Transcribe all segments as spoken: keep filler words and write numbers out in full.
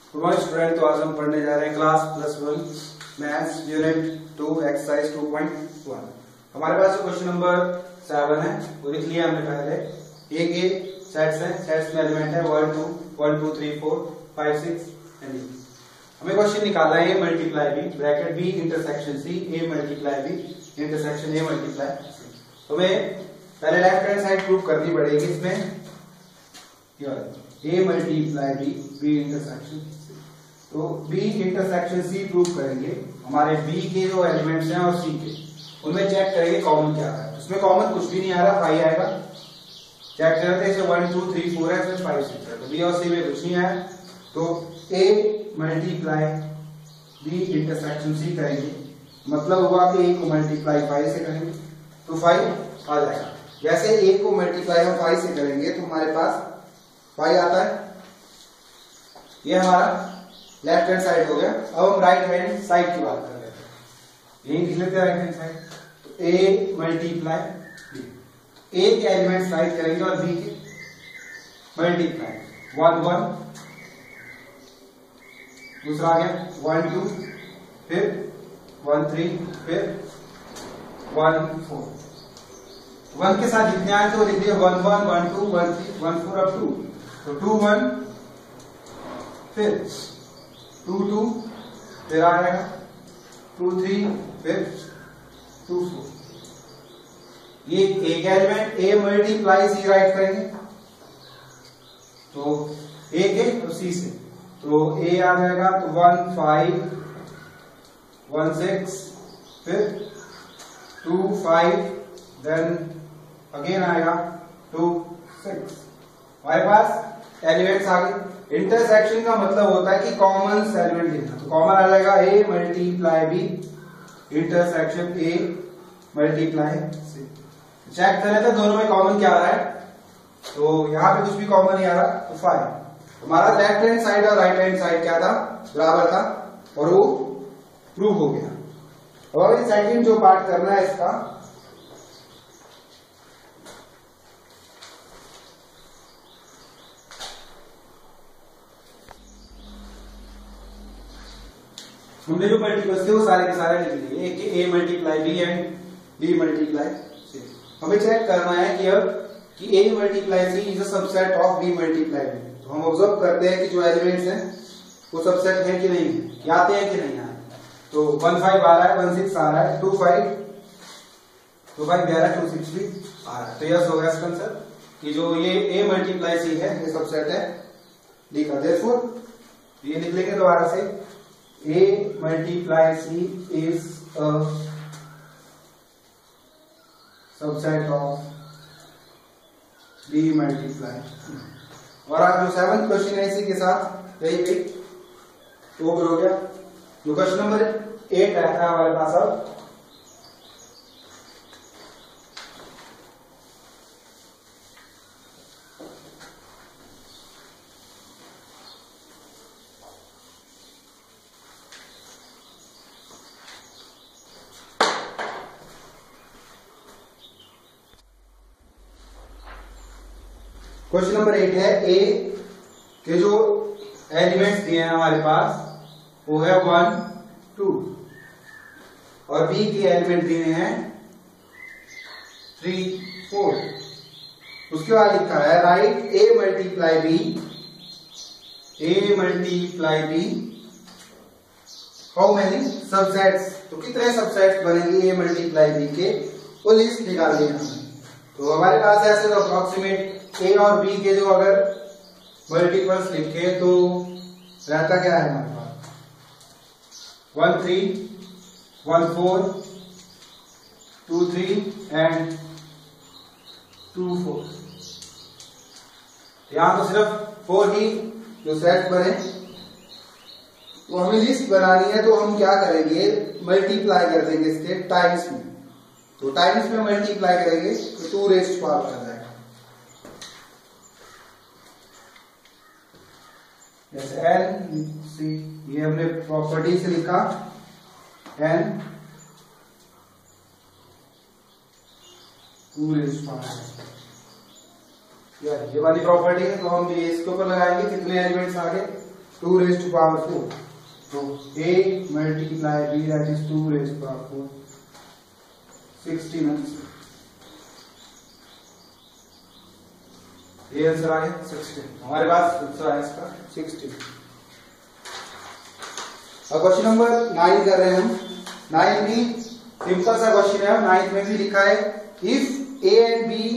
Good morning student. तो आज हम पढ़ने जा रहे हैं class plus one maths unit two exercise two point one. हमारे पास जो क्वेश्चन नंबर सेवन है वो लिख लिया हमने पहले। ए के सेट्स हैं, सेट्स में एलिमेंट है one two one two three four five six and eight. हमें क्वेश्चन निकालना है A multiply B bracket B intersection C A multiply B intersection A multiply C. तो हमें पहले लेफ्ट हैंड साइड प्रूव करनी पड़ेगी। इसमें A multiply B B intersection C, तो बी इंटरसेक्शन सी प्रूव करेंगे। हमारे बी के जो एलिमेंट्स हैं और सी के उनमें चेक करेंगे कॉमन क्या है। उसमें कॉमन कुछ भी नहीं आ रहा, फाइव आएगा। चेक करते हैं इसे वन टू थ्री फोर है, इसमें फाइव सिक्स है, तो बी और सी में कुछ नहीं आया। तो A multiply B intersection C करेंगे, मतलब हुआ कि ए को मल्टीप्लाई फाइव से करेंगे तो फाइव आ जाएगा। वैसे ए को मल्टीप्लाई हम फाइव से करेंगे तो हमारे पास फाइव आता है। ये हमारा लेफ्ट हैंड साइड हो गया। अब हम राइट हैंड साइड की बात कर लेते हैं। यही लिख लेते हैं राइट हैंड साइड। तो ए मल्टीप्लाई बी, ए के एलिमेंट्स राइट करेंगे और बी के मल्टीप्लाई वन वन, दूसरा आ गया वन टू, फिर वन थ्री, फिर वन फोर। वन के साथ जितने आए थे वो लिख दिए one one one two one three one four up to, तो टू वन, फिर टू टू, फिर आ जाएगा टू थ्री, फिर टू फोर। ये एक element A multiply C write करेंगे तो ए के तो सी से, तो ए आ जाएगा तो वन फाइव वन सिक्स, फिर टू फाइव, देन अगेन आएगा टू सिक्स। हमारे पास एलिमेंट्स आ गए। इंटरसेक्शन का मतलब होता है कि कॉमन एलिमेंट लेना, तो कॉमन आ जाएगा A multiply B intersection A multiply C. Check करें तो दोनों में कॉमन क्या आ रहा है, तो यहां पे कुछ भी कॉमन नहीं आ रहा, तो फाइव। हमारा लेफ्ट हैंड साइड और राइट हैंड साइड क्या था, बराबर था और वो प्रूव हो गया। और सेकंड जो पार्ट करना है इसका, हमने जो मल्टीपल्स थे वो सारे के सारे लिख लिए। एक A multiply B and B multiply C. हमें चेक करना है कि अब कि A multiply C is a subset of B multiply B. तो हम ऑब्जर्व करते हैं कि जो एलिमेंट्स हैं वो सबसेट है कि नहीं है, कि आते हैं कि नहीं आते। तो वन फाइव आ रहा है, वन सिक्स आ रहा है, टू फाइव टू फाइव भी आ रहा है, टू सिक्स भी आ रहा है। तो यस हो गया इसका आंसर कि जो ये ए मल्टीप्लाई सी है ये सबसेट है डी का। देयरफॉर ये लिख लेंगे दोबारा से, A multiply C is a subset of B multiply। और आज जो सेवंथ क्वेश्चन है इसी के साथ यही भी वो हो गया। जो क्वेश्चन नंबर एट रहता है हमारे पास अब, क्वेश्चन नंबर एट है ए के जो एलिमेंट्स दिए हैं हमारे पास वो है वन टू, और बी के एलिमेंट दिए हैं थ्री फोर। उसके बाद लिखा है write A multiply B A multiply B how many subsets. तो कितने सबसेट्स बनेंगे ए मल्टीप्लाई बी के, वो लिस्ट निकाल लिया हमने। तो हमारे पास ऐसे तो अप्रोक्सीमेट ए और बी के जो अगर मल्टीपल्स लिखे तो रहता क्या है हमारे पास, one three one four two three and two four. यहां तो सिर्फ फोर ही जो सेट बने, तो हमें लिस्ट बनानी है। तो हम क्या करेंगे, मल्टीप्लाई कर देंगे इसके टाइम्स में। तो टाइम्स में मल्टीप्लाई करेंगे तो टू रेस्ट पावर कर जाएगा। जैसे एन सी, ये हमने प्रॉपर्टी से लिखा एन टू रेस्ट पावर। ये वाली प्रॉपर्टी है, तो हम ये इसके ऊपर लगाएंगे कितने एलिमेंट्स आ गए, two raise to power four, तो a multiply b that is two raise to power four, sixteen answer. ये आंसर आ गया सिक्सटीन, हमारे पास आंसर आया इसका सिक्सटीन। अब क्वेश्चन नंबर नाइन कर रहे हैं हम। नाइन भी सिंपल सा क्वेश्चन है, नाइन्थ में भी लिखा है if A and B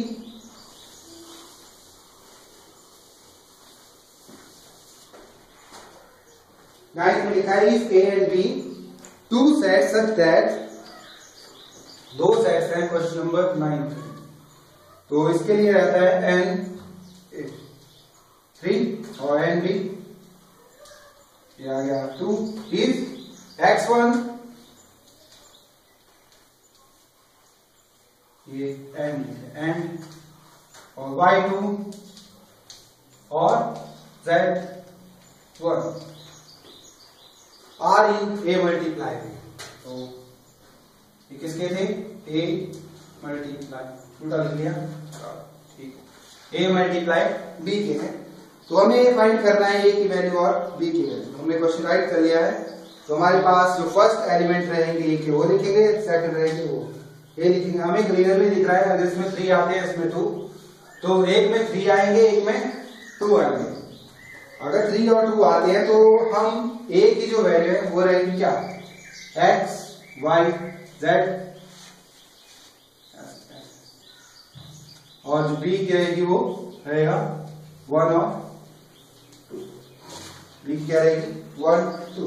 ninth में लिखा है if A and B two sets such that, दो सेट्स हैं क्वेश्चन नंबर नाइन, तो इसके लिए रहता है एन थ्री और एन बी, ये आ गया टू, इज एक्स वन, ये एन एन और वाई टू और z one are in A multiply, तो ये किसके थे, ए मल्टीप्लाई, उल्टा लिख लिया, ठीक है, ए मल्टीप्लाई बी के हैं। तो हमें ये फाइंड करना है ए की वैल्यू और बी की वैल्यू। हमने क्वेश्चन राइट कर लिया है, तो हमारे पास जो फर्स्ट एलिमेंट रहेंगे ए के वो लिखेंगे, सेकंड रहेंगे वो ए लिखेंगे। हमें क्लियरली दिख रहा है अगर इसमें थ्री आते हैं इसमें टू, तो एक में थ्री आएंगे एक में टू आएंगे। अगर थ्री और टू आते हैं तो हम ए की जो वैल्यू है वो रहेगी क्या, एक्स वाई जेड, और जो बी की रहेगी वो रहेगा वन और टू, बी की क्या रहेगी वन टू।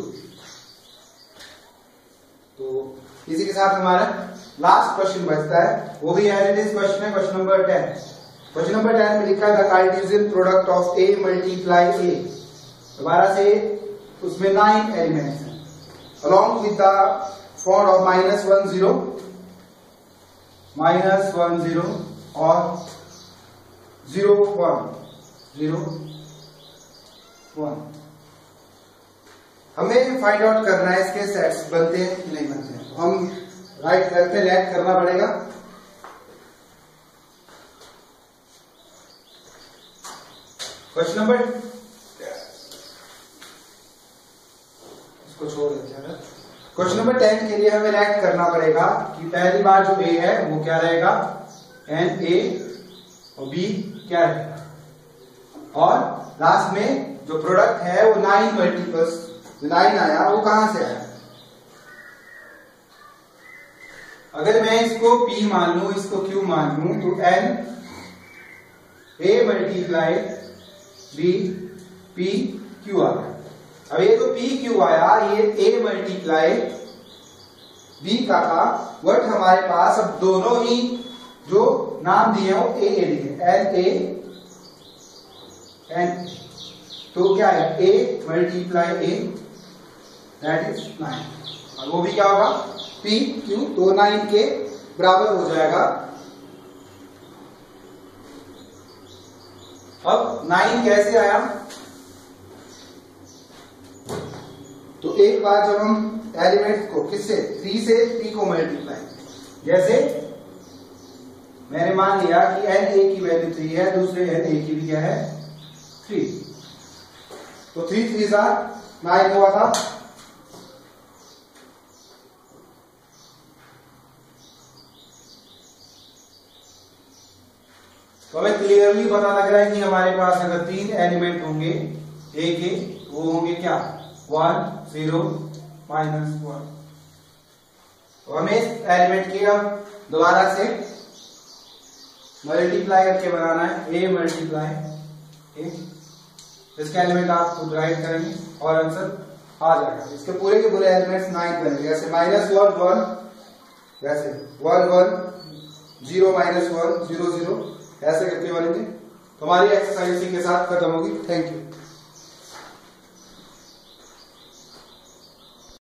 तो इसी के साथ हमारा लास्ट क्वेश्चन बचता है, वो भी एज क्वेश्चन है, question number ten. Question number ten में लिखा है the cartesian product of A multiply A, दोबारा से उसमें नाइन एलिमेंट्स हैं, along with the form of minus one zero minus one zero और जीरो वन जीरो वन। हमें फाइंड आउट करना है इसके सेट्स बनते हैं कि नहीं बनते हैं। हम राइट करते हैं, लेट करना पड़ेगा। क्वेश्चन नंबर, इसको छोड़ देते हैं। क्वेश्चन नंबर टेन के लिए हमें लेट करना पड़ेगा कि पहली बार जो ए है वो क्या रहेगा एन ए और बी क्या रहेगा, और लास्ट में जो प्रोडक्ट है वो नाइन मल्टीपल्स, नाइन आया वो कहां से आया। अगर मैं इसको P मान लू, इसको Q मान लू, तो N A multiply B P Q आ गया। अब ये तो P Q आया, ये A मल्टीप्लाई B का था, बट हमारे पास अब दोनों ही जो नाम दिए हो A A लिखे, N A N, तो क्या है A multiply A that is nine, और वो भी क्या होगा P Q, तो नाइन के बराबर हो जाएगा। अब नाइन कैसे आया, तो एक बार जब हम एलिमेंट को किससे थ्री से P को मल्टीप्लाई, जैसे मैंने मान लिया कि एन ए की वैल्यू थ्री है, दूसरे एन ए की भी क्या है थ्री, तो थ्री थ्री सा नाइन हुआ था। तो हमें क्लियरली पता लग रहा है कि हमारे पास अगर तीन एलिमेंट होंगे ए के, वो होंगे क्या वन जीरो माइनस वन। तो हमें इस एलिमेंट की अब दोबारा से मल्टीप्लाई करके बनाना है, ए मल्टीप्लाई ए, इसके एलिमेंट आप खुद राइट करेंगे और आंसर आ जाएगा। इसके पूरे के पूरे एलिमेंट्स नाइन बनेंगे, जैसे माइनस वन वन, वैसे one one zero minus one zero zero, ऐसे करके बनेंगे। तो हमारी एक्सरसाइज इसी के साथ खत्म होगी। Thank you.